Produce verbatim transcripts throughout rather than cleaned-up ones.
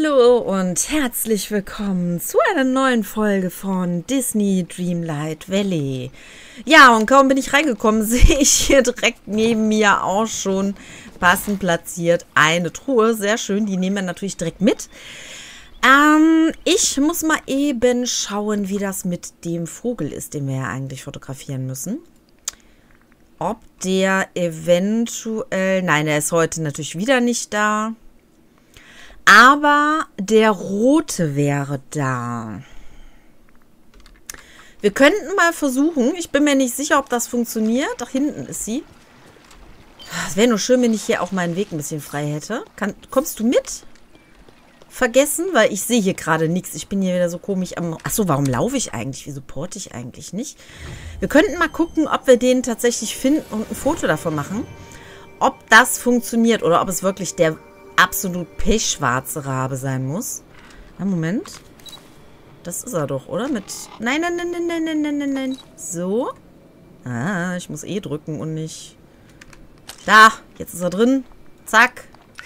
Hallo und herzlich willkommen zu einer neuen Folge von Disney Dreamlight Valley. Ja, und kaum bin ich reingekommen, sehe ich hier direkt neben mir auch schon passend platziert eine Truhe. Sehr schön, die nehmen wir natürlich direkt mit. Ähm, ich muss mal eben schauen, wie das mit dem Vogel ist, den wir ja eigentlich fotografieren müssen. Ob der eventuell... Nein, er ist heute natürlich wieder nicht da. Aber der rote wäre da. Wir könnten mal versuchen. Ich bin mir nicht sicher, ob das funktioniert. Da hinten ist sie. Es wäre nur schön, wenn ich hier auch meinen Weg ein bisschen frei hätte. Kann, kommst du mit? Vergessen, weil ich sehe hier gerade nichts. Ich bin hier wieder so komisch am... Achso, warum laufe ich eigentlich? Wieso porte ich eigentlich nicht? Wir könnten mal gucken, ob wir den tatsächlich finden und ein Foto davon machen. Ob das funktioniert oder ob es wirklich der absolut pechschwarze Rabe sein muss. Ja, Moment. Das ist er doch, oder? Mit... Nein, nein, nein, nein, nein, nein, nein, nein, nein. So. Ah, ich muss eh drücken und nicht... Da, jetzt ist er drin. Zack.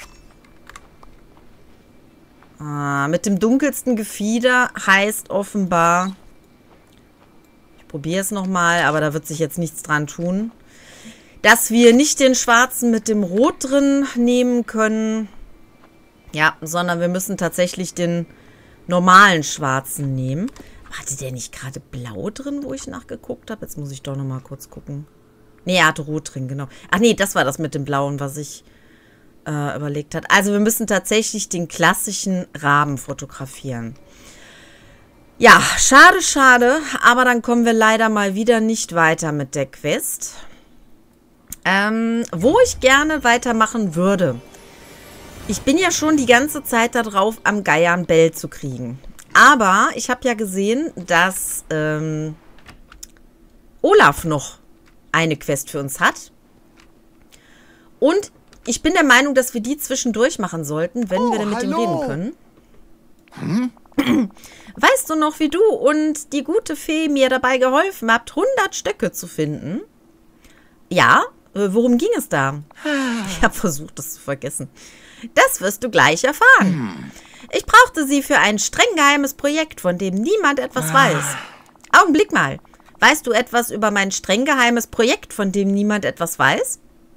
Ah, mit dem dunkelsten Gefieder heißt offenbar... Ich probiere es nochmal, aber da wird sich jetzt nichts dran tun. Dass wir nicht den schwarzen mit dem Rot drin nehmen können. Ja, sondern wir müssen tatsächlich den normalen schwarzen nehmen. Hatte der nicht gerade blau drin, wo ich nachgeguckt habe? Jetzt muss ich doch nochmal kurz gucken. Nee, er hatte rot drin, genau. Ach nee, das war das mit dem blauen, was ich äh, überlegt habe. Also wir müssen tatsächlich den klassischen Raben fotografieren. Ja, schade, schade. Aber dann kommen wir leider mal wieder nicht weiter mit der Quest. Ähm, wo ich gerne weitermachen würde. Ich bin ja schon die ganze Zeit darauf, am Geiern Bell zu kriegen. Aber ich habe ja gesehen, dass ähm, Olaf noch eine Quest für uns hat. Und ich bin der Meinung, dass wir die zwischendurch machen sollten, wenn oh, wir dann mit hallo. ihm reden können. Hm? Weißt du noch, wie du und die gute Fee mir dabei geholfen habt, hundert Stöcke zu finden? Ja, äh, worum ging es da? Ich habe versucht, das zu vergessen. Das wirst du gleich erfahren. Ich brauchte sie für ein streng geheimes Projekt, von dem niemand etwas ah. weiß. Augenblick mal. Weißt du etwas über mein streng geheimes Projekt, von dem niemand etwas weiß?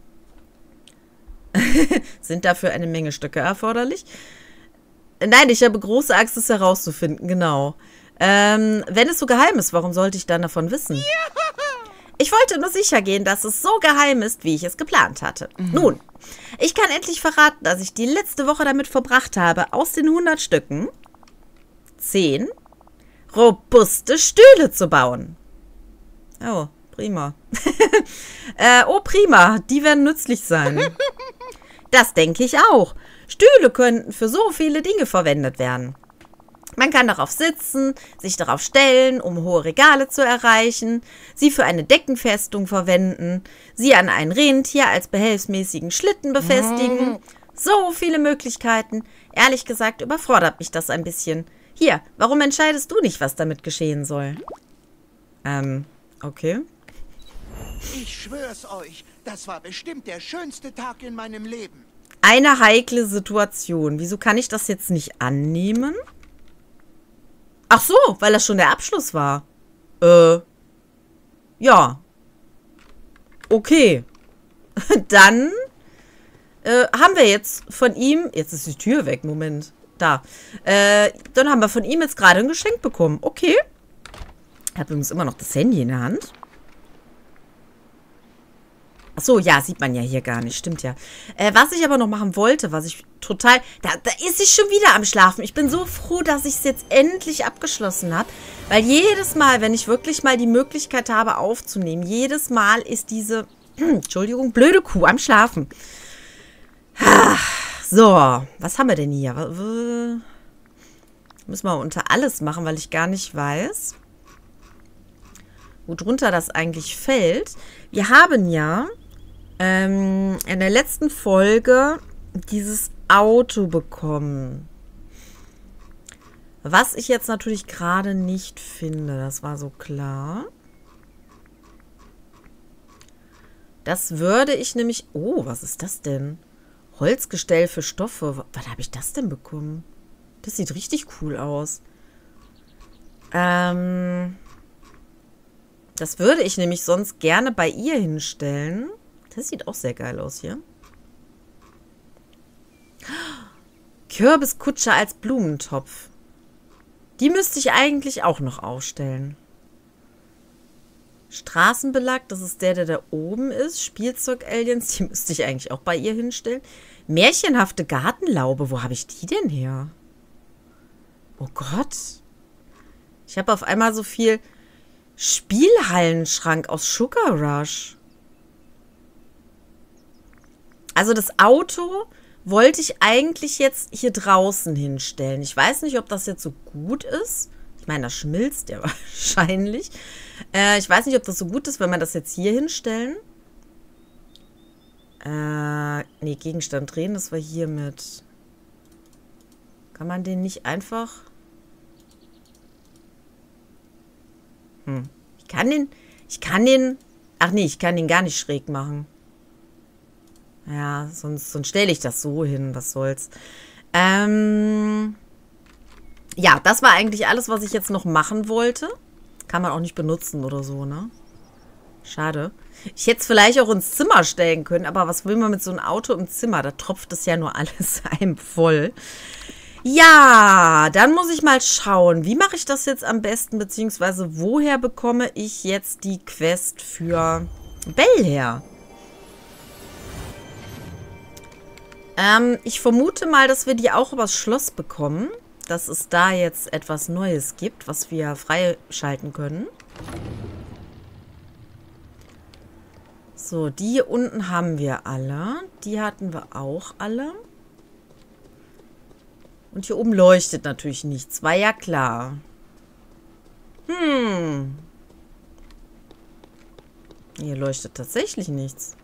Sind dafür eine Menge Stöcke erforderlich? Nein, ich habe große Angst, es herauszufinden, genau. Ähm, wenn es so geheim ist, warum sollte ich dann davon wissen? Ich wollte nur sicher gehen, dass es so geheim ist, wie ich es geplant hatte. Mhm. Nun, ich kann endlich verraten, dass ich die letzte Woche damit verbracht habe, aus den hundert Stücken zehn robuste Stühle zu bauen. Oh, prima. äh, oh, prima. Die werden nützlich sein. Das denke ich auch. Stühle könnten für so viele Dinge verwendet werden. Man kann darauf sitzen, sich darauf stellen, um hohe Regale zu erreichen, sie für eine Deckenfestung verwenden, sie an ein Rentier als behelfsmäßigen Schlitten befestigen. Mhm. So viele Möglichkeiten. Ehrlich gesagt überfordert mich das ein bisschen. Hier, warum entscheidest du nicht, was damit geschehen soll? Ähm, okay. Ich schwör's euch, das war bestimmt der schönste Tag in meinem Leben. Eine heikle Situation. Wieso kann ich das jetzt nicht annehmen? Ach so, weil das schon der Abschluss war. Äh, ja. Okay. Dann äh, haben wir jetzt von ihm... Jetzt ist die Tür weg, Moment. Da. Äh, dann haben wir von ihm jetzt gerade ein Geschenk bekommen. Okay. Er hat übrigens immer noch das Handy in der Hand. Ach so, ja, sieht man ja hier gar nicht. Stimmt ja. Äh, was ich aber noch machen wollte, was ich total... Da, da ist sie schon wieder am Schlafen. Ich bin so froh, dass ich es jetzt endlich abgeschlossen habe. Weil jedes Mal, wenn ich wirklich mal die Möglichkeit habe aufzunehmen, jedes Mal ist diese, Entschuldigung, blöde Kuh am Schlafen. So, was haben wir denn hier? Müssen wir unter alles machen, weil ich gar nicht weiß, worunter das eigentlich fällt. Wir haben ja ähm, in der letzten Folge dieses Auto bekommen. Was ich jetzt natürlich gerade nicht finde. Das war so klar. Das würde ich nämlich... Oh, was ist das denn? Holzgestell für Stoffe. Was habe ich das denn bekommen? Das sieht richtig cool aus. Ähm, das würde ich nämlich sonst gerne bei ihr hinstellen. Das sieht auch sehr geil aus hier. Kürbiskutsche als Blumentopf. Die müsste ich eigentlich auch noch aufstellen. Straßenbelag, das ist der, der da oben ist. Spielzeug-Aliens, die müsste ich eigentlich auch bei ihr hinstellen. Märchenhafte Gartenlaube, wo habe ich die denn her? Oh Gott. Ich habe auf einmal so viel Spielhallenschrank aus Sugar Rush. Also das Auto wollte ich eigentlich jetzt hier draußen hinstellen. Ich weiß nicht, ob das jetzt so gut ist. Ich meine, das schmilzt ja wahrscheinlich. Äh, ich weiß nicht, ob das so gut ist, wenn wir das jetzt hier hinstellen. Äh, nee, Gegenstand drehen, das war hier mit. Kann man den nicht einfach... Hm. Ich kann den... Ich kann den... Ach nee, ich kann den gar nicht schräg machen. Ja, sonst, sonst stelle ich das so hin. Was soll's. Ähm... Ja, das war eigentlich alles, was ich jetzt noch machen wollte. Kann man auch nicht benutzen oder so, ne? Schade. Ich hätte es vielleicht auch ins Zimmer stellen können, aber was will man mit so einem Auto im Zimmer? Da tropft es ja nur alles einem voll. Ja, dann muss ich mal schauen, wie mache ich das jetzt am besten, beziehungsweise woher bekomme ich jetzt die Quest für Belle her? Ähm, ich vermute mal, dass wir die auch übers Schloss bekommen. Dass es da jetzt etwas Neues gibt, was wir freischalten können. So, die hier unten haben wir alle. Die hatten wir auch alle. Und hier oben leuchtet natürlich nichts. War ja klar. Hm. Hier leuchtet tatsächlich nichts.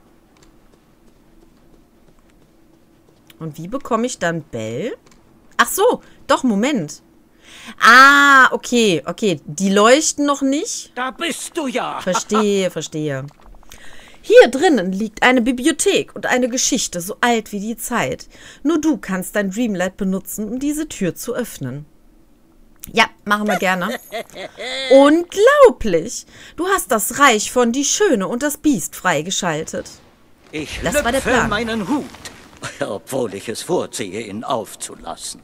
Und wie bekomme ich dann Belle? Ach so, doch, Moment. Ah, okay, okay. Die leuchten noch nicht. Da bist du ja. Verstehe, verstehe. Hier drinnen liegt eine Bibliothek und eine Geschichte so alt wie die Zeit. Nur du kannst dein Dreamlight benutzen, um diese Tür zu öffnen. Ja, machen wir gerne. Unglaublich. Du hast das Reich von Die Schöne und das Biest freigeschaltet. Ich Das war der Plan. meinen Hut, obwohl ich es vorziehe, ihn aufzulassen.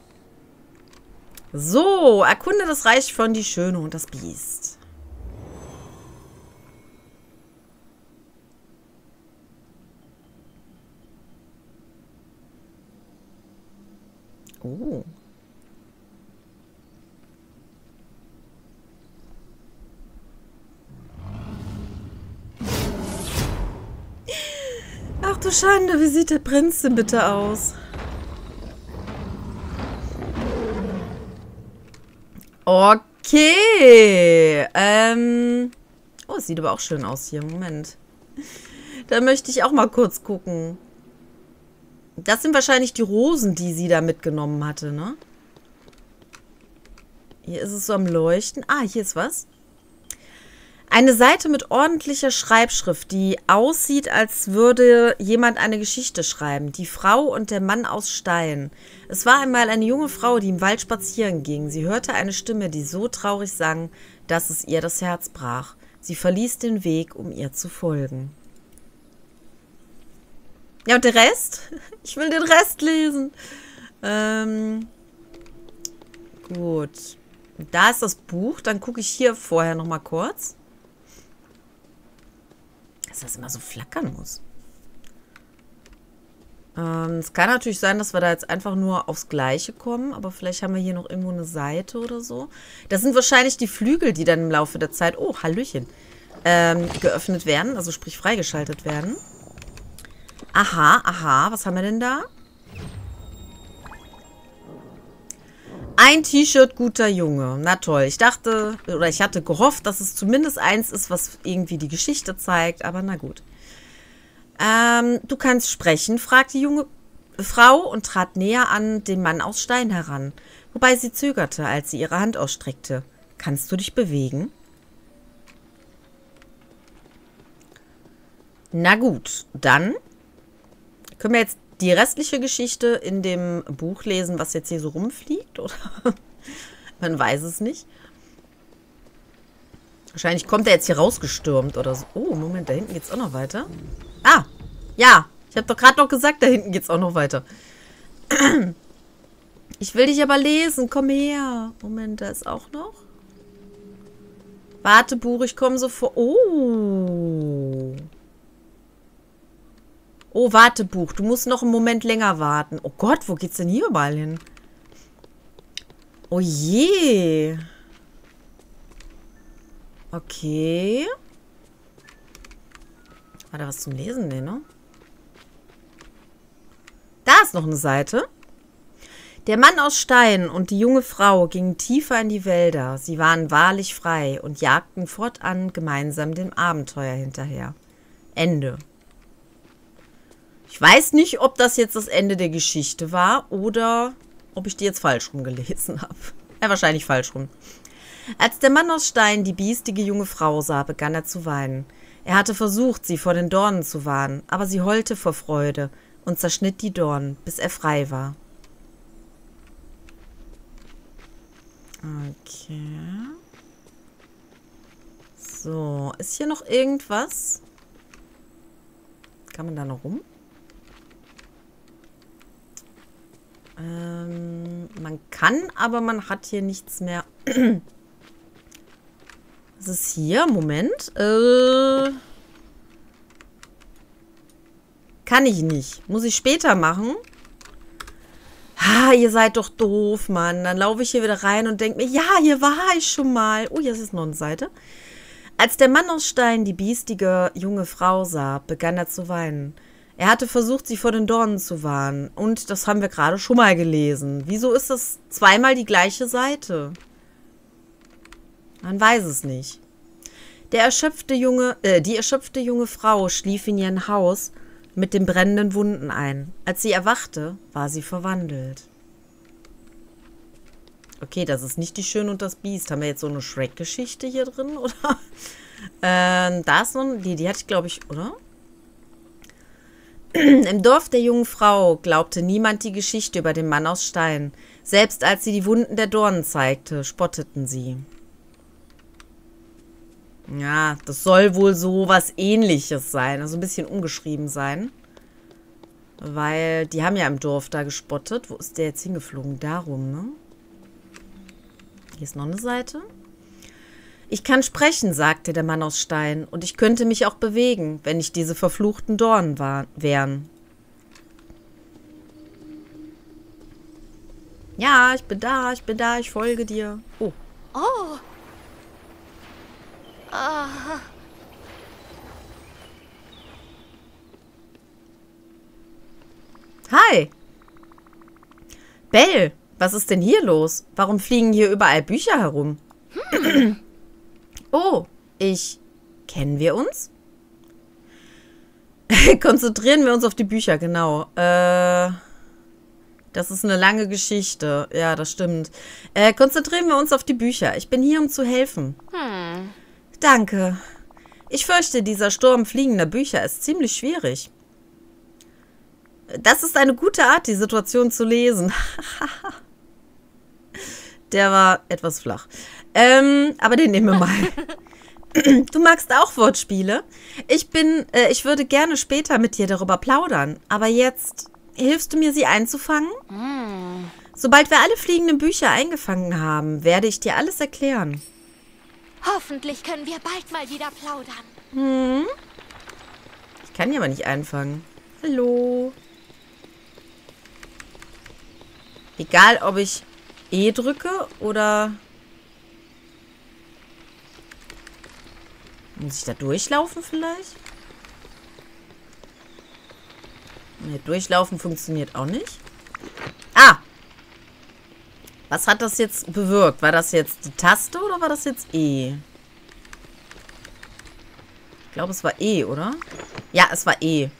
So, erkunde das Reich von Die Schöne und das Biest. Oh. Ach du Schande, wie sieht der Prinz denn bitte aus? Okay. Ähm. Oh, es sieht aber auch schön aus hier. Moment. Da möchte ich auch mal kurz gucken. Das sind wahrscheinlich die Rosen, die sie da mitgenommen hatte, ne? Hier ist es so am Leuchten. Ah, hier ist was. Eine Seite mit ordentlicher Schreibschrift, die aussieht, als würde jemand eine Geschichte schreiben. Die Frau und der Mann aus Stein. Es war einmal eine junge Frau, die im Wald spazieren ging. Sie hörte eine Stimme, die so traurig sang, dass es ihr das Herz brach. Sie verließ den Weg, um ihr zu folgen. Ja, und der Rest? Ich will den Rest lesen. Ähm, gut. Da ist das Buch. Dann gucke ich hier vorher noch mal kurz. Dass das immer so flackern muss. Ähm, es kann natürlich sein, dass wir da jetzt einfach nur aufs Gleiche kommen. Aber vielleicht haben wir hier noch irgendwo eine Seite oder so. Das sind wahrscheinlich die Flügel, die dann im Laufe der Zeit, oh, Hallöchen, ähm, geöffnet werden. Also sprich freigeschaltet werden. Aha, aha. Was haben wir denn da? Ein T-Shirt, guter Junge. Na toll. Ich dachte, oder ich hatte gehofft, dass es zumindest eins ist, was irgendwie die Geschichte zeigt. Aber na gut. Ähm, du kannst sprechen, fragte die junge Frau und trat näher an den Mann aus Stein heran. Wobei sie zögerte, als sie ihre Hand ausstreckte. Kannst du dich bewegen? Na gut, dann können wir jetzt die restliche Geschichte in dem Buch lesen, was jetzt hier so rumfliegt? Oder? Man weiß es nicht. Wahrscheinlich kommt er jetzt hier rausgestürmt oder so. Oh, Moment, da hinten geht's auch noch weiter. Ah, ja. Ich habe doch gerade noch gesagt, da hinten geht's auch noch weiter. Ich will dich aber lesen. Komm her. Moment, da ist auch noch. Warte, Buch, ich komme so vor. Oh. Oh, warte, Buch. Du musst noch einen Moment länger warten. Oh Gott, wo geht's denn hier überall hin? Oh je. Okay. War da was zum Lesen? Nee, ne? Da ist noch eine Seite. Der Mann aus Stein und die junge Frau gingen tiefer in die Wälder. Sie waren wahrlich frei und jagten fortan gemeinsam dem Abenteuer hinterher. Ende. Ich weiß nicht, ob das jetzt das Ende der Geschichte war oder ob ich die jetzt falsch rum gelesen habe. Ja, wahrscheinlich falsch rum. Als der Mann aus Stein die biestige junge Frau sah, begann er zu weinen. Er hatte versucht, sie vor den Dornen zu warnen, aber sie heulte vor Freude und zerschnitt die Dornen, bis er frei war. Okay. So, ist hier noch irgendwas? Kann man da noch rum? Ähm, man kann, aber man hat hier nichts mehr. Was ist hier? Moment. Äh, kann ich nicht. Muss ich später machen. Ha, ihr seid doch doof, Mann. Dann laufe ich hier wieder rein und denke mir, ja, hier war ich schon mal. Oh, hier ist noch eine Seite. Als der Mann aus Stein die biestige junge Frau sah, begann er zu weinen. Er hatte versucht, sie vor den Dornen zu warnen. Und das haben wir gerade schon mal gelesen. Wieso ist das zweimal die gleiche Seite? Man weiß es nicht. Der erschöpfte junge, äh, die erschöpfte junge Frau schlief in ihrem Haus mit den brennenden Wunden ein. Als sie erwachte, war sie verwandelt. Okay, das ist nicht die Schöne und das Biest. Haben wir jetzt so eine Shrek-Geschichte hier drin, oder? ähm, da ist noch, die, die hatte ich, glaube ich, oder? Im Dorf der jungen Frau glaubte niemand die Geschichte über den Mann aus Stein. Selbst als sie die Wunden der Dornen zeigte, spotteten sie. Ja, das soll wohl so was Ähnliches sein. Also ein bisschen umgeschrieben sein. Weil die haben ja im Dorf da gespottet. Wo ist der jetzt hingeflogen? Darum, ne? Hier ist noch eine Seite. Ich kann sprechen, sagte der Mann aus Stein. Und ich könnte mich auch bewegen, wenn nicht diese verfluchten Dornen war, wären. Ja, ich bin da, ich bin da, ich folge dir. Oh. Oh. Ah. Hi. Belle, was ist denn hier los? Warum fliegen hier überall Bücher herum? Hm. Oh, ich... Kennen wir uns? Konzentrieren wir uns auf die Bücher, genau. Äh... Das ist eine lange Geschichte. Ja, das stimmt. Äh, konzentrieren wir uns auf die Bücher. Ich bin hier, um zu helfen. Hm. Danke. Ich fürchte, dieser Sturm fliegender Bücher ist ziemlich schwierig. Das ist eine gute Art, die Situation zu lesen. Der war etwas flach. Ähm, aber den nehmen wir mal. Du magst auch Wortspiele? Ich bin, äh, ich würde gerne später mit dir darüber plaudern. Aber jetzt... Hilfst du mir, sie einzufangen? Mm. Sobald wir alle fliegenden Bücher eingefangen haben, werde ich dir alles erklären. Hoffentlich können wir bald mal wieder plaudern. Hm? Ich kann die aber nicht einfangen. Hallo? Egal, ob ich E drücke oder... Muss ich da durchlaufen vielleicht? Ne, durchlaufen funktioniert auch nicht. Ah! Was hat das jetzt bewirkt? War das jetzt die Taste oder war das jetzt E? Ich glaube, es war E, oder? Ja, es war E.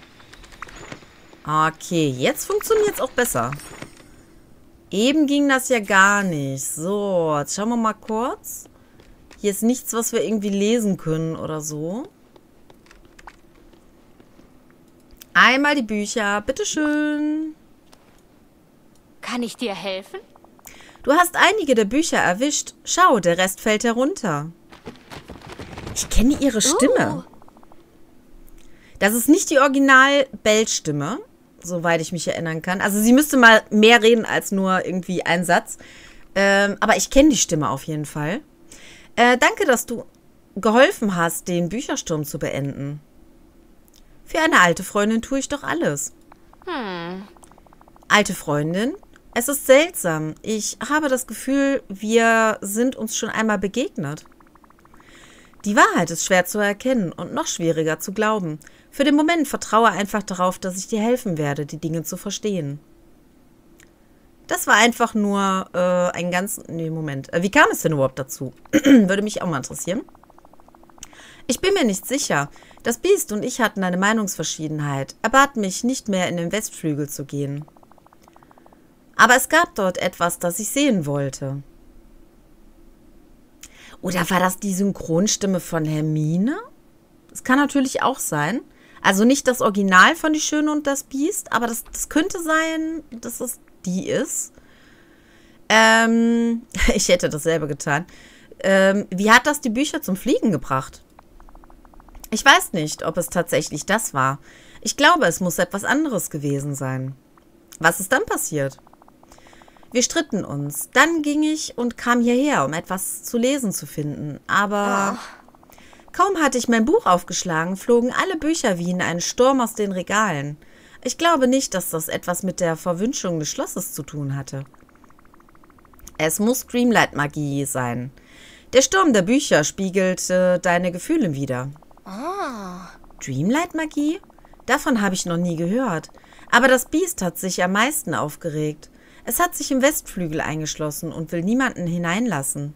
Okay, jetzt funktioniert es auch besser. Eben ging das ja gar nicht. So, jetzt schauen wir mal kurz. Hier ist nichts, was wir irgendwie lesen können oder so. Einmal die Bücher. Bitteschön. Kann ich dir helfen? Du hast einige der Bücher erwischt. Schau, der Rest fällt herunter. Ich kenne ihre Stimme. Uh. Das ist nicht die Original-Bell-Stimme, soweit ich mich erinnern kann. Also sie müsste mal mehr reden als nur irgendwie ein Satz. Ähm, aber ich kenne die Stimme auf jeden Fall. Äh, danke, dass du geholfen hast, den Büchersturm zu beenden. Für eine alte Freundin tue ich doch alles. Hm. Alte Freundin? Es ist seltsam. Ich habe das Gefühl, wir sind uns schon einmal begegnet. Die Wahrheit ist schwer zu erkennen und noch schwieriger zu glauben. Für den Moment vertraue einfach darauf, dass ich dir helfen werde, die Dinge zu verstehen. Das war einfach nur äh, ein ganz... Nee, Moment. Äh, wie kam es denn überhaupt dazu? Würde mich auch mal interessieren. Ich bin mir nicht sicher. Das Biest und ich hatten eine Meinungsverschiedenheit. Er bat mich, nicht mehr in den Westflügel zu gehen. Aber es gab dort etwas, das ich sehen wollte. Oder war das die Synchronstimme von Hermine? Das kann natürlich auch sein. Also nicht das Original von Die Schöne und das Biest, aber das, das könnte sein, dass es die ist. Ähm, ich hätte dasselbe getan. Ähm, wie hat das die Bücher zum Fliegen gebracht? Ich weiß nicht, ob es tatsächlich das war. Ich glaube, es muss etwas anderes gewesen sein. Was ist dann passiert? Wir stritten uns. Dann ging ich und kam hierher, um etwas zu lesen zu finden. Aber kaum hatte ich mein Buch aufgeschlagen, flogen alle Bücher wie in einen Sturm aus den Regalen. Ich glaube nicht, dass das etwas mit der Verwünschung des Schlosses zu tun hatte. Es muss Dreamlight-Magie sein. Der Sturm der Bücher spiegelte deine Gefühle wider. Ah. Dreamlight-Magie? Davon habe ich noch nie gehört. Aber das Biest hat sich am meisten aufgeregt. Es hat sich im Westflügel eingeschlossen und will niemanden hineinlassen.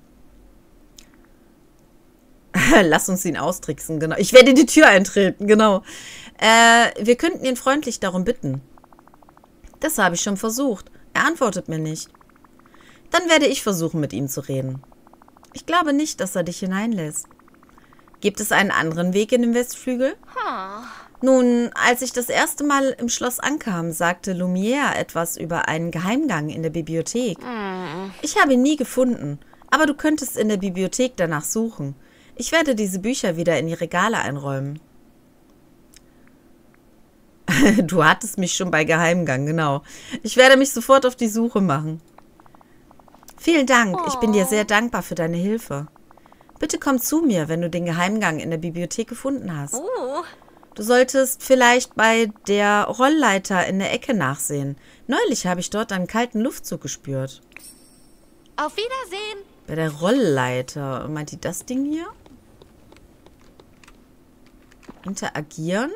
Lass uns ihn austricksen, genau. Ich werde in die Tür eintreten, genau. Äh, wir könnten ihn freundlich darum bitten. Das habe ich schon versucht. Er antwortet mir nicht. Dann werde ich versuchen, mit ihm zu reden. Ich glaube nicht, dass er dich hineinlässt. Gibt es einen anderen Weg in den Westflügel? Huh. Nun, als ich das erste Mal im Schloss ankam, sagte Lumière etwas über einen Geheimgang in der Bibliothek. Hm. Ich habe ihn nie gefunden, aber du könntest in der Bibliothek danach suchen. Ich werde diese Bücher wieder in die Regale einräumen. Du hattest mich schon bei Geheimgang, genau. Ich werde mich sofort auf die Suche machen. Vielen Dank, ich bin dir sehr dankbar für deine Hilfe. Bitte komm zu mir, wenn du den Geheimgang in der Bibliothek gefunden hast. Uh. Du solltest vielleicht bei der Rollleiter in der Ecke nachsehen. Neulich habe ich dort einen kalten Luftzug gespürt. Auf Wiedersehen. Bei der Rollleiter. Meint die das Ding hier? Interagieren?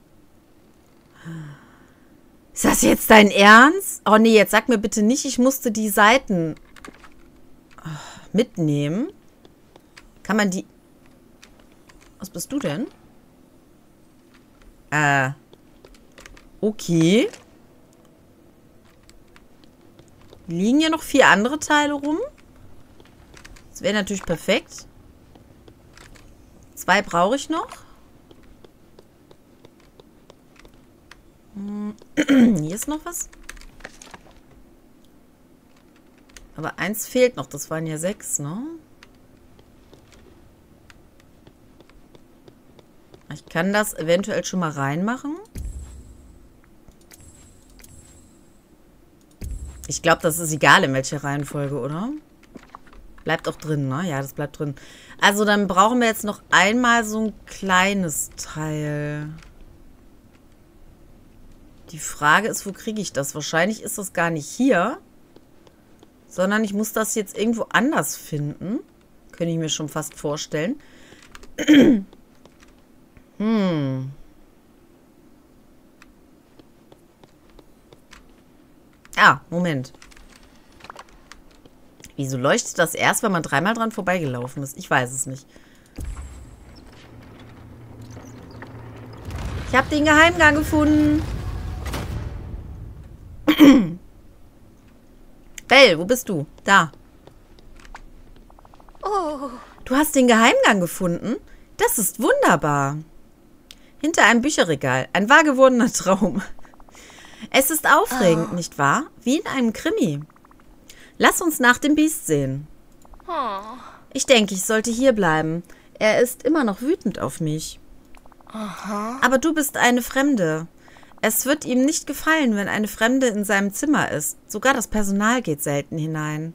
Ist das jetzt dein Ernst? Oh nee, jetzt sag mir bitte nicht, ich musste die Seiten mitnehmen. Kann man die... Was bist du denn? Äh. Okay. Liegen hier noch vier andere Teile rum? Das wäre natürlich perfekt. Zwei brauche ich noch. Hm. Hier ist noch was. Aber eins fehlt noch. Das waren ja sechs, ne? Ich kann das eventuell schon mal reinmachen. Ich glaube, das ist egal, in welcher Reihenfolge, oder? Bleibt auch drin, ne? Ja, das bleibt drin. Also, dann brauchen wir jetzt noch einmal so ein kleines Teil. Die Frage ist, wo kriege ich das? Wahrscheinlich ist das gar nicht hier, sondern ich muss das jetzt irgendwo anders finden. Könnte ich mir schon fast vorstellen. Hm. Ah, Moment. Wieso leuchtet das erst, wenn man dreimal dran vorbeigelaufen ist? Ich weiß es nicht. Ich habe den Geheimgang gefunden. Belle, wo bist du? Da. Oh. Du hast den Geheimgang gefunden? Das ist wunderbar. Hinter einem Bücherregal. Ein wahr gewordener Traum. Es ist aufregend, oh. nicht wahr? Wie in einem Krimi. Lass uns nach dem Biest sehen. Oh. Ich denke, ich sollte hier bleiben. Er ist immer noch wütend auf mich. Aha. Aber du bist eine Fremde. Es wird ihm nicht gefallen, wenn eine Fremde in seinem Zimmer ist. Sogar das Personal geht selten hinein.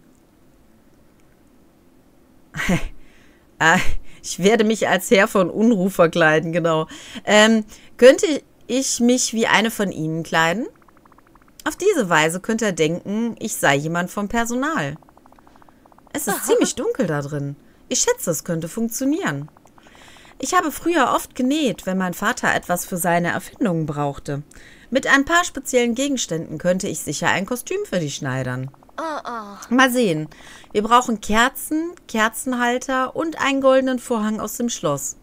äh, ich werde mich als Herr von Unruh verkleiden, genau. Ähm, könnte ich mich wie eine von ihnen kleiden? Auf diese Weise könnte er denken, ich sei jemand vom Personal. Es ist ziemlich dunkel da drin. Ich schätze, es könnte funktionieren. Ich habe früher oft genäht, wenn mein Vater etwas für seine Erfindungen brauchte. Mit ein paar speziellen Gegenständen könnte ich sicher ein Kostüm für dich schneidern. Oh, oh. Mal sehen. Wir brauchen Kerzen, Kerzenhalter und einen goldenen Vorhang aus dem Schloss.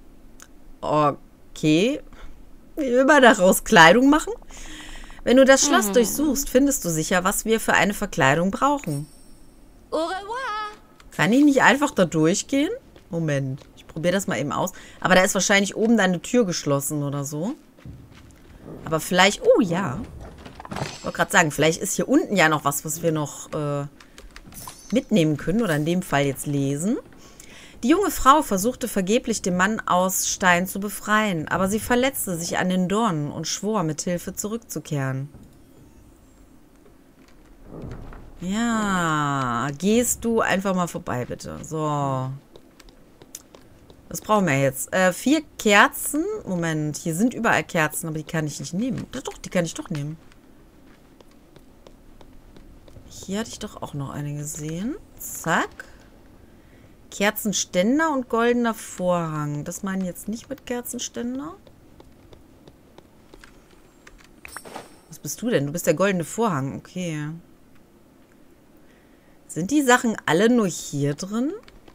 Okay. Wie will man daraus Kleidung machen? Wenn du das Schloss hm. durchsuchst, findest du sicher, was wir für eine Verkleidung brauchen. Au revoir. Kann ich nicht einfach da durchgehen? Moment. Probier das mal eben aus. Aber da ist wahrscheinlich oben deine Tür geschlossen oder so. Aber vielleicht... Oh, ja. Ich wollte gerade sagen, vielleicht ist hier unten ja noch was, was wir noch äh, mitnehmen können. Oder in dem Fall jetzt lesen. Die junge Frau versuchte vergeblich, den Mann aus Stein zu befreien. Aber sie verletzte sich an den Dornen und schwor, mit Hilfe zurückzukehren. Ja. Gehst du einfach mal vorbei, bitte. So. Was brauchen wir jetzt? Äh, vier Kerzen. Moment, hier sind überall Kerzen, aber die kann ich nicht nehmen. Doch, die kann ich doch nehmen. Hier hatte ich doch auch noch eine gesehen. Zack. Kerzenständer und goldener Vorhang. Das meinen jetzt nicht mit Kerzenständer? Was bist du denn? Du bist der goldene Vorhang. Okay. Sind die Sachen alle nur hier drin?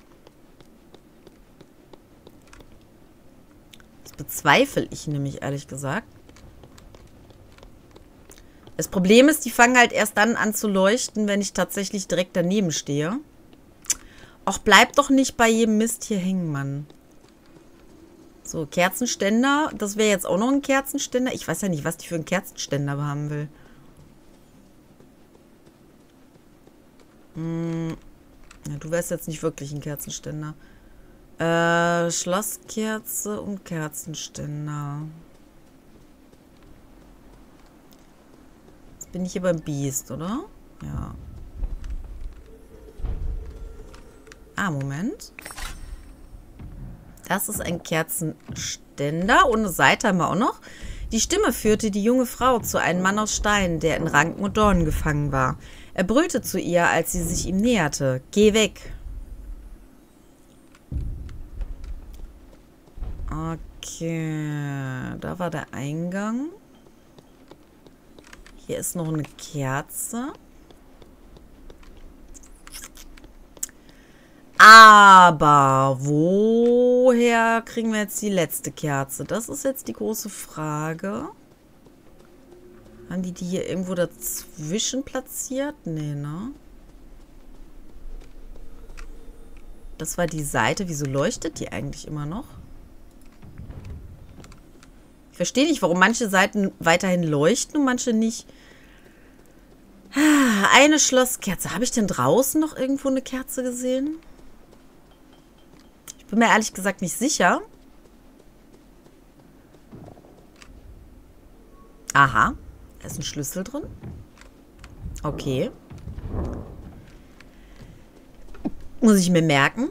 Bezweifle ich nämlich, ehrlich gesagt. Das Problem ist, die fangen halt erst dann an zu leuchten, wenn ich tatsächlich direkt daneben stehe. Auch bleibt doch nicht bei jedem Mist hier hängen, Mann. So, Kerzenständer. Das wäre jetzt auch noch ein Kerzenständer. Ich weiß ja nicht, was die für einen Kerzenständer haben will. Hm. Ja, du wärst jetzt nicht wirklich ein Kerzenständer. Äh, Schlosskerze und Kerzenständer. Jetzt bin ich hier beim Biest, oder? Ja. Ah, Moment. Das ist ein Kerzenständer. Ohne Seite haben wir auch noch. Die Stimme führte die junge Frau zu einem Mann aus Stein, der in Ranken und Dornen gefangen war. Er brüllte zu ihr, als sie sich ihm näherte. Geh weg. Okay, da war der Eingang. Hier ist noch eine Kerze. Aber woher kriegen wir jetzt die letzte Kerze? Das ist jetzt die große Frage. Haben die die hier irgendwo dazwischen platziert? Nee, ne? Das war die Seite. Wieso leuchtet die eigentlich immer noch? Ich verstehe nicht, warum manche Seiten weiterhin leuchten und manche nicht. Eine Schlosskerze. Habe ich denn draußen noch irgendwo eine Kerze gesehen? Ich bin mir ehrlich gesagt nicht sicher. Aha. Da ist ein Schlüssel drin. Okay. Muss ich mir merken.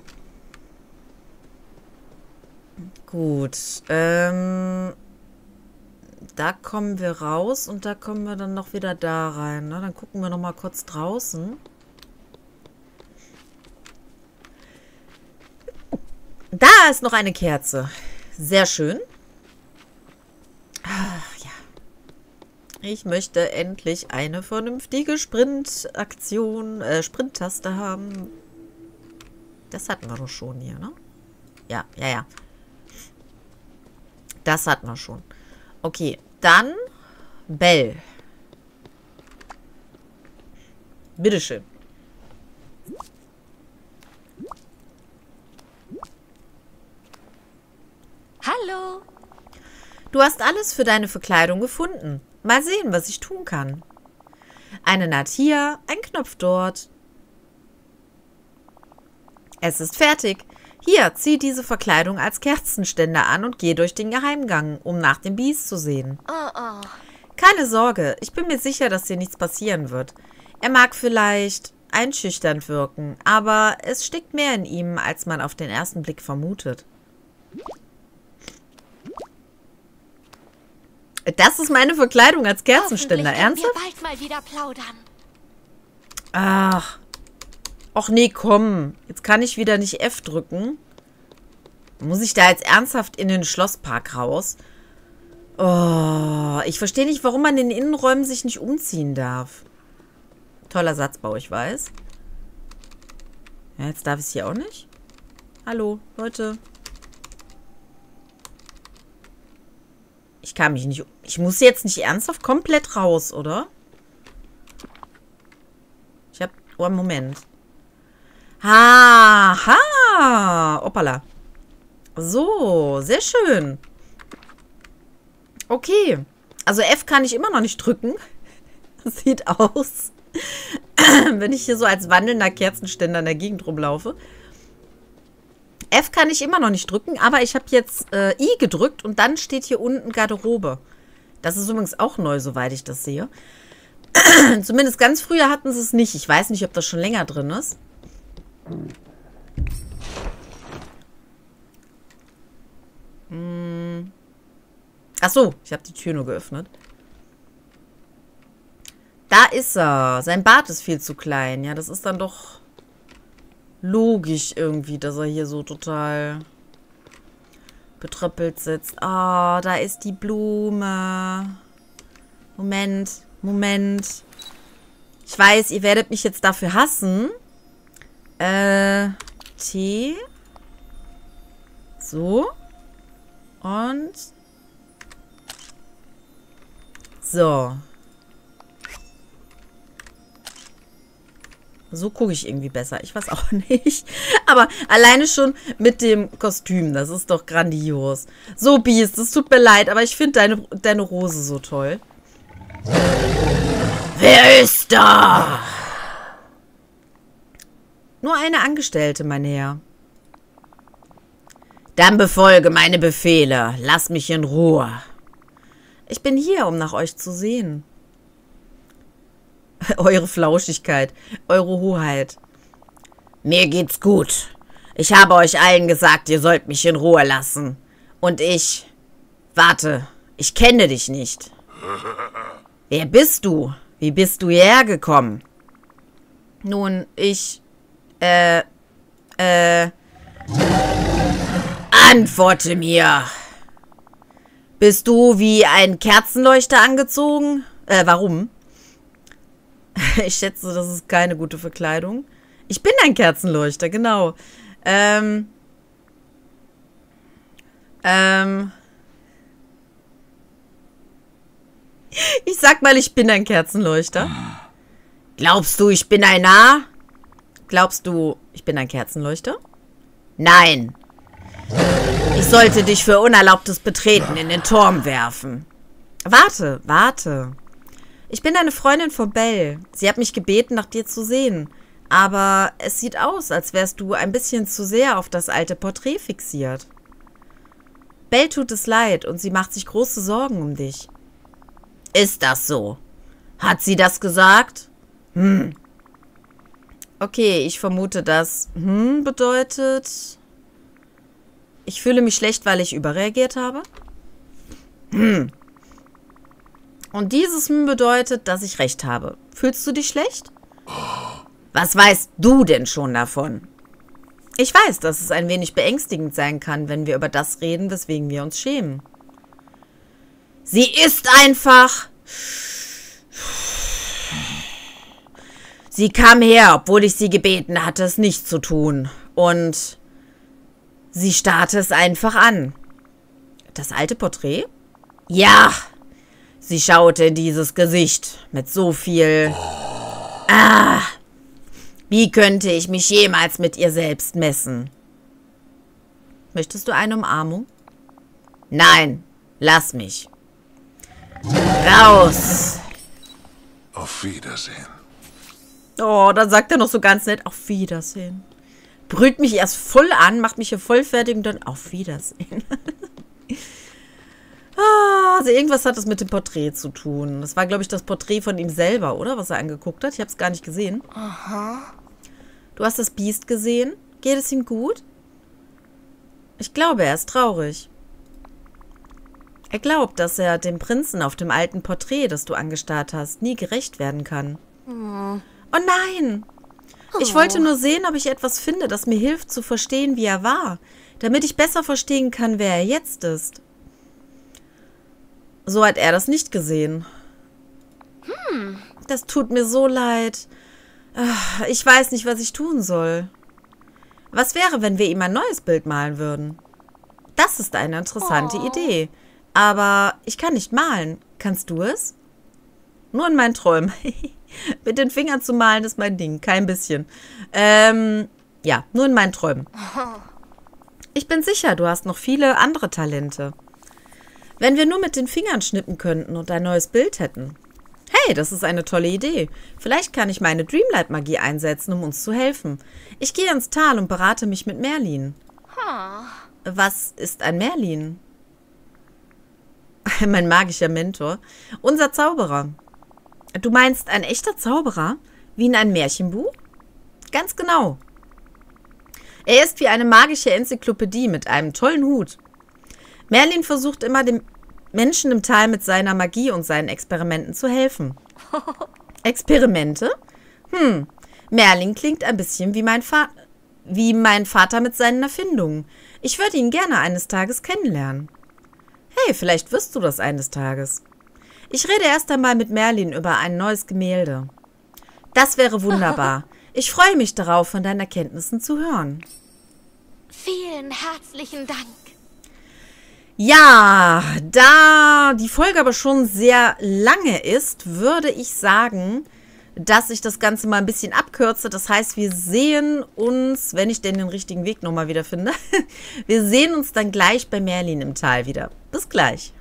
Gut. Ähm... Da kommen wir raus und da kommen wir dann noch wieder da rein. Ne? Dann gucken wir noch mal kurz draußen. Da ist noch eine Kerze. Sehr schön. Ach, ja. Ich möchte endlich eine vernünftige Sprintaktion, äh, Sprinttaste haben. Das hatten wir doch schon hier, ne? Ja, ja, ja. Das hatten wir schon. Okay, dann Bell. Bitteschön. Hallo. Du hast alles für deine Verkleidung gefunden. Mal sehen, was ich tun kann. Eine Naht hier, ein Knopf dort. Es ist fertig. Hier, zieh diese Verkleidung als Kerzenständer an und geh durch den Geheimgang, um nach dem Biest zu sehen. Oh, oh. Keine Sorge, ich bin mir sicher, dass dir nichts passieren wird. Er mag vielleicht einschüchternd wirken, aber es steckt mehr in ihm, als man auf den ersten Blick vermutet. Das ist meine Verkleidung als Kerzenständer. Ernsthaft? Wir bald mal wieder plaudern. Ach. Och nee, komm. Jetzt kann ich wieder nicht F drücken. Muss ich da jetzt ernsthaft in den Schlosspark raus? Oh, ich verstehe nicht, warum man in den Innenräumen sich nicht umziehen darf. Toller Satzbau, ich weiß. Ja, jetzt darf ich es hier auch nicht. Hallo, Leute. Ich kann mich nicht... Ich muss jetzt nicht ernsthaft komplett raus, oder? Ich hab... Oh, Moment. Ha, ha. Hoppala. So, sehr schön. Okay. Also F kann ich immer noch nicht drücken. Das sieht aus, wenn ich hier so als wandelnder Kerzenständer in der Gegend rumlaufe. F kann ich immer noch nicht drücken, aber ich habe jetzt äh, I gedrückt und dann steht hier unten Garderobe. Das ist übrigens auch neu, soweit ich das sehe. Zumindest ganz früher hatten sie es nicht. Ich weiß nicht, ob das schon länger drin ist. Hm. Ach so, ich habe die Tür nur geöffnet. Da ist er. Sein Bart ist viel zu klein. Ja, das ist dann doch logisch irgendwie, dass er hier so total betröppelt sitzt. Ah, oh, da ist die Blume. Moment, Moment. Ich weiß, ihr werdet mich jetzt dafür hassen. Äh, T. So. Und. So. So gucke ich irgendwie besser. Ich weiß auch nicht. Aber alleine schon mit dem Kostüm. Das ist doch grandios. So, Biest, es tut mir leid, aber ich finde deine, deine Rose so toll. Wer ist da? Nur eine Angestellte, mein Herr. Dann befolge meine Befehle. Lass mich in Ruhe. Ich bin hier, um nach euch zu sehen. Eure Flauschigkeit, eure Hoheit. Mir geht's gut. Ich habe euch allen gesagt, ihr sollt mich in Ruhe lassen. Und ich... Warte, ich kenne dich nicht. Wer bist du? Wie bist du hierher gekommen? Nun, ich... Äh... Äh... Antworte mir! Bist du wie ein Kerzenleuchter angezogen? Äh, warum? Ich schätze, das ist keine gute Verkleidung. Ich bin ein Kerzenleuchter, genau. Ähm. Ähm. Ich sag mal, ich bin ein Kerzenleuchter. Glaubst du, ich bin ein Narr? Glaubst du, ich bin ein Kerzenleuchter? Nein. Ich sollte dich für unerlaubtes Betreten in den Turm werfen. Warte, warte. Ich bin eine Freundin von Belle. Sie hat mich gebeten, nach dir zu sehen. Aber es sieht aus, als wärst du ein bisschen zu sehr auf das alte Porträt fixiert. Belle tut es leid und sie macht sich große Sorgen um dich. Ist das so? Hat sie das gesagt? Hm. Okay, ich vermute, dass hm bedeutet... Ich fühle mich schlecht, weil ich überreagiert habe. Hm. Und dieses hm bedeutet, dass ich recht habe. Fühlst du dich schlecht? Was weißt du denn schon davon? Ich weiß, dass es ein wenig beängstigend sein kann, wenn wir über das reden, weswegen wir uns schämen. Sie ist einfach... Sie kam her, obwohl ich sie gebeten hatte, es nicht zu tun. Und sie starrte es einfach an. Das alte Porträt? Ja! Sie schaute in dieses Gesicht mit so viel... Ah! Wie könnte ich mich jemals mit ihr selbst messen? Möchtest du eine Umarmung? Nein, Lass mich. Raus. Auf Wiedersehen. Oh, dann sagt er noch so ganz nett, auf Wiedersehen. Brüllt mich erst voll an, macht mich hier voll fertig und dann auf Wiedersehen. ah, also irgendwas hat das mit dem Porträt zu tun. Das war, glaube ich, das Porträt von ihm selber, oder? Was er angeguckt hat. Ich habe es gar nicht gesehen. Aha. Du hast das Biest gesehen? Geht es ihm gut? Ich glaube, er ist traurig. Er glaubt, dass er dem Prinzen auf dem alten Porträt, das du angestarrt hast, nie gerecht werden kann. Hm. Oh nein! Ich wollte nur sehen, ob ich etwas finde, das mir hilft zu verstehen, wie er war, damit ich besser verstehen kann, wer er jetzt ist. So hat er das nicht gesehen. Hm. Das tut mir so leid. Ich weiß nicht, was ich tun soll. Was wäre, wenn wir ihm ein neues Bild malen würden? Das ist eine interessante Oh. Idee. Aber ich kann nicht malen. Kannst du es? Nur in meinen Träumen. Mit den Fingern zu malen ist mein Ding. Kein bisschen. Ähm, ja, nur in meinen Träumen. Ich bin sicher, du hast noch viele andere Talente. Wenn wir nur mit den Fingern schnippen könnten und ein neues Bild hätten. Hey, das ist eine tolle Idee. Vielleicht kann ich meine Dreamlight-Magie einsetzen, um uns zu helfen. Ich gehe ins Tal und berate mich mit Merlin. Huh. Was ist ein Merlin? Mein magischer Mentor. Unser Zauberer. Du meinst ein echter Zauberer? Wie in einem Märchenbuch? Ganz genau. Er ist wie eine magische Enzyklopädie mit einem tollen Hut. Merlin versucht immer, dem Menschen im Tal mit seiner Magie und seinen Experimenten zu helfen. Experimente? Hm, Merlin klingt ein bisschen wie mein, Va- wie mein Vater mit seinen Erfindungen. Ich würde ihn gerne eines Tages kennenlernen. Hey, vielleicht wirst du das eines Tages. Ich rede erst einmal mit Merlin über ein neues Gemälde. Das wäre wunderbar. Ich freue mich darauf, von deinen Erkenntnissen zu hören. Vielen herzlichen Dank. Ja, da die Folge aber schon sehr lange ist, würde ich sagen, dass ich das Ganze mal ein bisschen abkürze. Das heißt, wir sehen uns, wenn ich denn den richtigen Weg nochmal wieder finde, wir sehen uns dann gleich bei Merlin im Tal wieder. Bis gleich.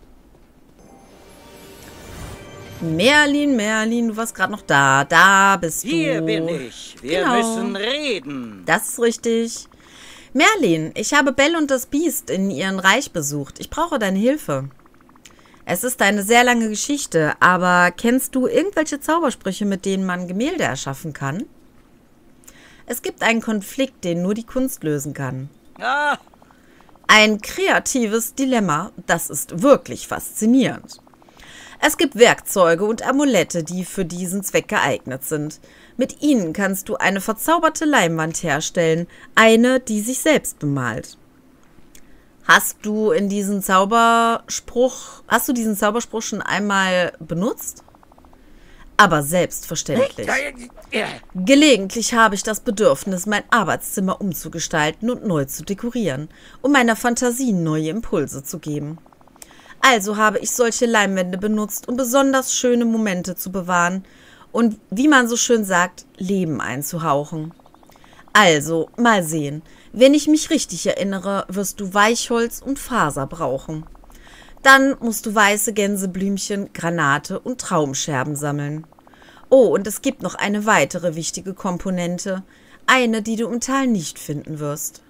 Merlin, Merlin, du warst gerade noch da. Da bist du. Hier bin ich. Wir Genau. müssen reden. Das ist richtig. Merlin, ich habe Belle und das Biest in ihrem Reich besucht. Ich brauche deine Hilfe. Es ist eine sehr lange Geschichte, aber kennst du irgendwelche Zaubersprüche, mit denen man Gemälde erschaffen kann? Es gibt einen Konflikt, den nur die Kunst lösen kann. Ah, Ein kreatives Dilemma, das ist wirklich faszinierend. Es gibt Werkzeuge und Amulette, die für diesen Zweck geeignet sind. Mit ihnen kannst du eine verzauberte Leinwand herstellen, eine, die sich selbst bemalt. Hast du in diesen Zauberspruch, hast du diesen Zauberspruch schon einmal benutzt? Aber selbstverständlich. Gelegentlich habe ich das Bedürfnis, mein Arbeitszimmer umzugestalten und neu zu dekorieren, um meiner Fantasie neue Impulse zu geben. Also habe ich solche Leinwände benutzt, um besonders schöne Momente zu bewahren und, wie man so schön sagt, Leben einzuhauchen. Also, mal sehen. Wenn ich mich richtig erinnere, wirst du Weichholz und Faser brauchen. Dann musst du weiße Gänseblümchen, Granate und Traumscherben sammeln. Oh, und es gibt noch eine weitere wichtige Komponente. Eine, die du im Tal nicht finden wirst.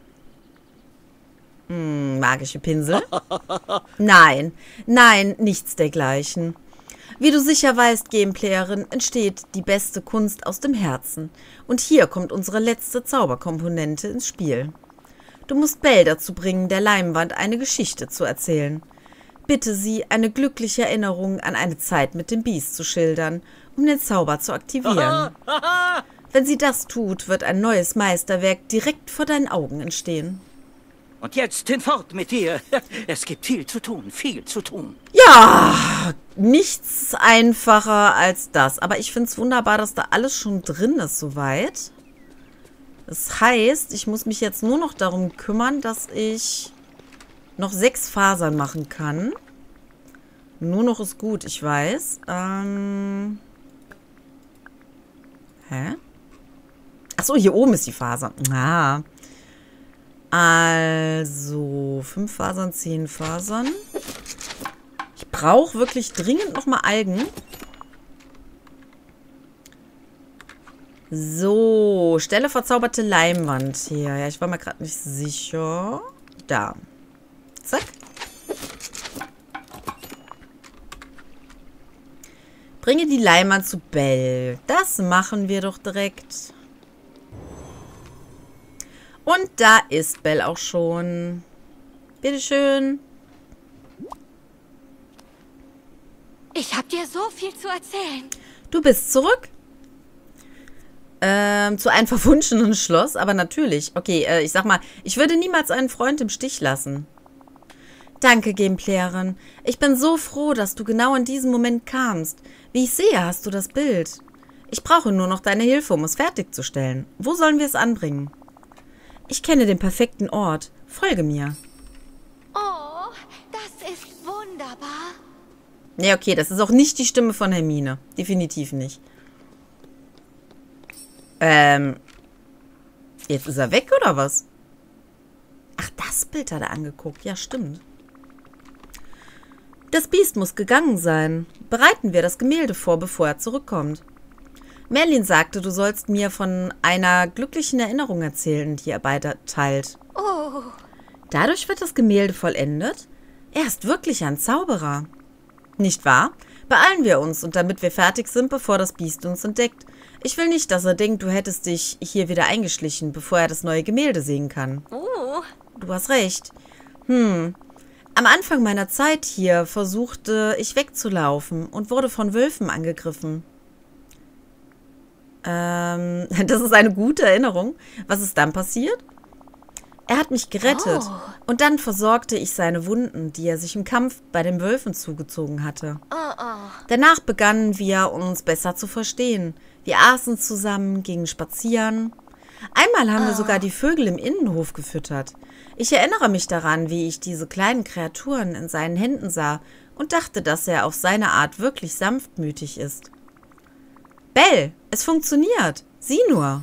Hm, magische Pinsel? Nein, nein, nichts dergleichen. Wie du sicher weißt, Gameplayerin, entsteht die beste Kunst aus dem Herzen. Und hier kommt unsere letzte Zauberkomponente ins Spiel. Du musst Belle dazu bringen, der Leinwand eine Geschichte zu erzählen. Bitte sie, eine glückliche Erinnerung an eine Zeit mit dem Biest zu schildern, um den Zauber zu aktivieren. Wenn sie das tut, wird ein neues Meisterwerk direkt vor deinen Augen entstehen. und jetzt hinfort mit dir. Es gibt viel zu tun, viel zu tun. Ja, nichts einfacher als das. Aber ich finde es wunderbar, dass da alles schon drin ist soweit. Das heißt, ich muss mich jetzt nur noch darum kümmern, dass ich noch sechs Fasern machen kann. Nur noch ist gut, ich weiß. Ähm... Hä? Achso, hier oben ist die Faser. Ah. Also, fünf Fasern, zehn Fasern. Ich brauche wirklich dringend nochmal Algen. So, stelle verzauberte Leinwand hier. Ja, ich war mir gerade nicht sicher. Da. Zack. Bringe die Leinwand zu Belle. Das machen wir doch direkt. Und da ist Belle auch schon. Bitteschön. Ich hab dir so viel zu erzählen. Du bist zurück. Ähm, zu einem verwunschenen Schloss, aber natürlich. Okay, äh, ich sag mal, ich würde niemals einen Freund im Stich lassen. Danke, Gameplayerin. Ich bin so froh, dass du genau in diesem Moment kamst. Wie ich sehe, hast du das Bild. Ich brauche nur noch deine Hilfe, um es fertigzustellen. Wo sollen wir es anbringen? Ich kenne den perfekten Ort. Folge mir. Oh, das ist wunderbar. Nee, okay, das ist auch nicht die Stimme von Hermine. Definitiv nicht. Ähm, jetzt ist er weg, oder was? Ach, das Bild hat er angeguckt. Ja, stimmt. Das Biest muss gegangen sein. Bereiten wir das Gemälde vor, bevor er zurückkommt. Merlin sagte, du sollst mir von einer glücklichen Erinnerung erzählen, die ihr beide teilt. Oh. Dadurch wird das Gemälde vollendet? Er ist wirklich ein Zauberer. Nicht wahr? Beeilen wir uns, und damit wir fertig sind, bevor das Biest uns entdeckt. Ich will nicht, dass er denkt, du hättest dich hier wieder eingeschlichen, bevor er das neue Gemälde sehen kann. Oh. Du hast recht. Hm. Am Anfang meiner Zeit hier versuchte ich wegzulaufen und wurde von Wölfen angegriffen. Ähm, das ist eine gute Erinnerung. Was ist dann passiert? Er hat mich gerettet. Oh. Und dann versorgte ich seine Wunden, die er sich im Kampf bei den Wölfen zugezogen hatte. Oh, oh. Danach begannen wir, uns besser zu verstehen. Wir aßen zusammen, gingen spazieren. Einmal haben wir sogar die Vögel im Innenhof gefüttert. Ich erinnere mich daran, wie ich diese kleinen Kreaturen in seinen Händen sah und dachte, dass er auf seine Art wirklich sanftmütig ist. Belle, es funktioniert. Sieh nur.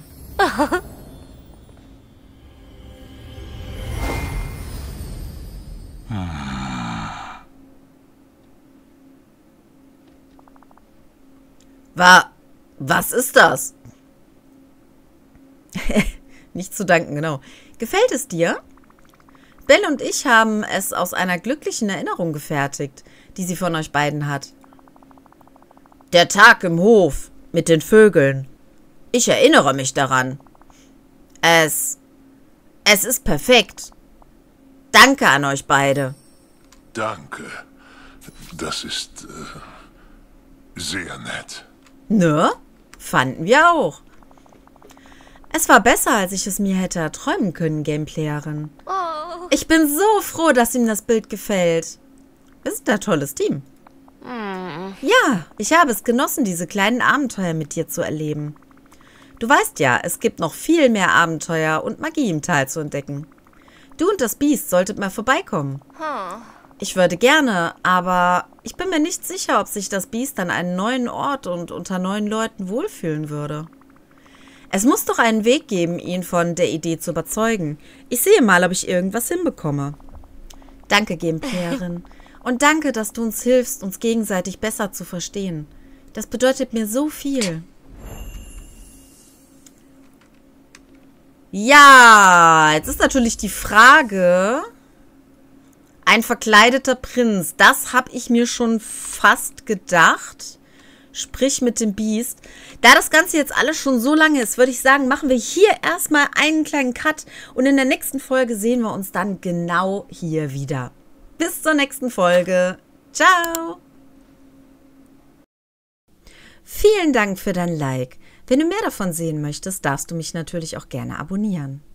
Wa, was ist das? Nicht zu danken, genau. Gefällt es dir? Belle und ich haben es aus einer glücklichen Erinnerung gefertigt, die sie von euch beiden hat. Der Tag im Hof mit den Vögeln. Ich erinnere mich daran. Es, es ist perfekt. Danke an euch beide. Danke. Das ist äh, sehr nett. Ne? Fanden wir auch. Es war besser, als ich es mir hätte erträumen können, Gameplayerin. Oh. Ich bin so froh, dass ihm das Bild gefällt. Wir sind ein tolles Team. Hm. Ja, ich habe es genossen, diese kleinen Abenteuer mit dir zu erleben. Du weißt ja, es gibt noch viel mehr Abenteuer und Magie im Tal zu entdecken. Du und das Biest solltet mal vorbeikommen. Hm. Ich würde gerne, aber ich bin mir nicht sicher, ob sich das Biest an einen neuen Ort und unter neuen Leuten wohlfühlen würde. Es muss doch einen Weg geben, ihn von der Idee zu überzeugen. Ich sehe mal, ob ich irgendwas hinbekomme. Danke, Gameplayerin. Und danke, dass du uns hilfst, uns gegenseitig besser zu verstehen. Das bedeutet mir so viel. Ja, jetzt ist natürlich die Frage... Ein verkleideter Prinz, das habe ich mir schon fast gedacht. Sprich mit dem Biest. Da das Ganze jetzt alles schon so lange ist, würde ich sagen, machen wir hier erstmal einen kleinen Cut. Und in der nächsten Folge sehen wir uns dann genau hier wieder. Bis zur nächsten Folge. Ciao. Vielen Dank für dein Like. Wenn du mehr davon sehen möchtest, darfst du mich natürlich auch gerne abonnieren.